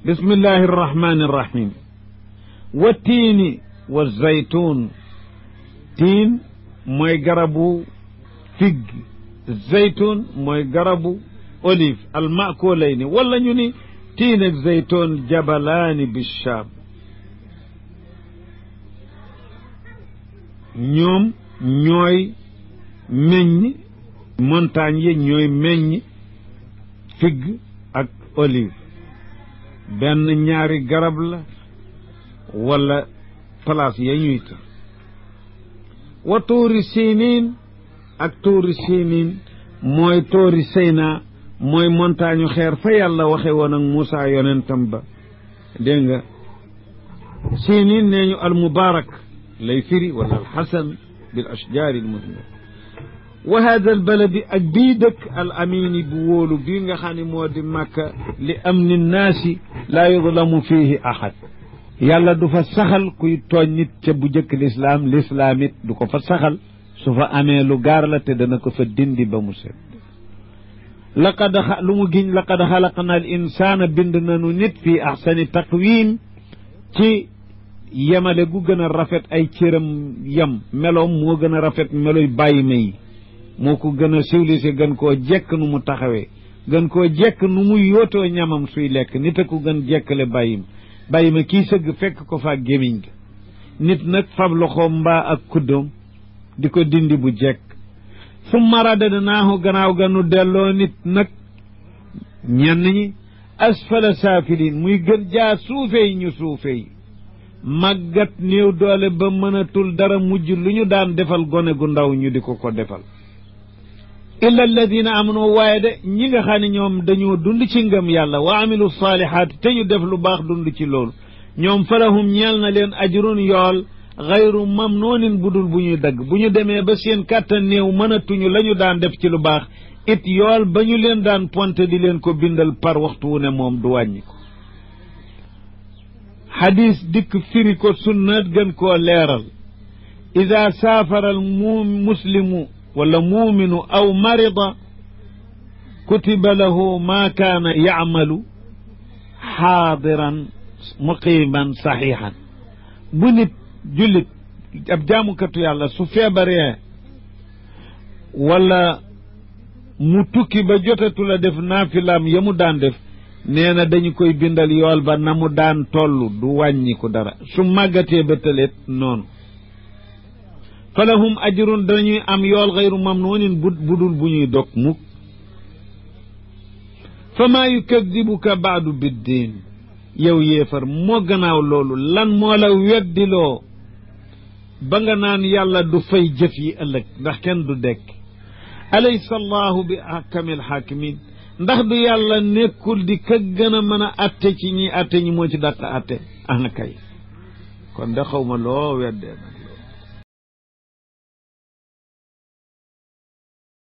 bismillahi irrahmani irrahim wa tiini wa zaytun tiin mooy garabu fig zaytun mooy garabu olive almakulayni wala ñu ni tiin ak zaytun jabalaani bicham ñoom ñooy meññ montagne yi ñooy meññ fig ak olive benn ñaari garab la wala place ya ñuy ta wa tuuri sinin ak tuuri sinin mooy tuuri Seyna mooy montagne xeer fa yàlla waxe woon ak Moussa yonentam ba dégg nga sinin nee ñu al mubarak lay firi wala al xasan bil ashjaari al muthmira wa hada al baladi ak bii dëkk al amini bu wóolu bii nga xam ne moo di Makka li amni nnaasi laa yudlamu fiihi ahad yàlla du fa saxal kuy tooñ nit ca bu jëkk lislaam it du ko fa saxal su fa amee lu gaar la te dana ko fa dindi ba mu set lu mu giñ laqad xalaqna al insaana bind nanu nit fii axsani taqwiim ci yemale gu gën a rafet ay cëram yem meloom moo gën a rafet meloy bàyyi ma yi moo ko gën a civilisé gën koo jekk nu mu taxawee gën koo jekk nu mu yootoo ñamam suy lekk nit a ko gën jekkale bàyyi ma kii sëgg fekk ko fa gémiñ ga nit nag fab loxoom mbaa ak kuddoom di ko dindi bu jekk summa radadnaahu gannaaw ganu delloo nit nag ñenn ñi asfala saafiliin muy gën jaa suufey ñu suufey màggat néew doole ba mënatul dara mujj lu ñu daan defal gone gu ndaw ñu di ko defal illa alladina amanu waaye de ñi nga xam ne ñoom dañoo dund ci ngëm yàlla wa amilu saalihaat te ñu def lu baax dund ci loolu ñoom falahum ñeel na leen ajrun yool xayru mamnoonin budul bu ñuy dagg bu ñu demee ba seen kàttan néew mënatuñu la ñu daan def ci lu baax it yool ba ñu leen daan ponte di leen ko bindal par waxtu wu ne moom du wàññi ko xadis dikk firi ko sunna gën koo leeral ida saafara al muslimu wala muuminu aw marida kutiba lahu ma kaana yacmalu xaadiran muqiman saxiixan bu nit jullit ab jaamukatu yàlla su feebaree wala mu tukki ba jotatu la def naafilaam ya mu daan def nee na dañu koy bindal yool ba na mu daan toll du wàññiku dara su màggatee ba tëleet noonu falahum ajrun dañuy am yool xayru mamnuunin budul bu ñuy dog mukk fa maa yukadibuka baadu biddin yow yéefar moo gannaaw loolu lan moo la weddiloo ba nga naan yàlla du fay jëf yi ëllëg ndax kenn du dekk alaysa allahu bi ahkamil hakimin ndax du yàlla nekkul di ka gën a mën a atte ci ñi atte ñi moo ci dàq atte ana kay kon da xaw ma loo weddee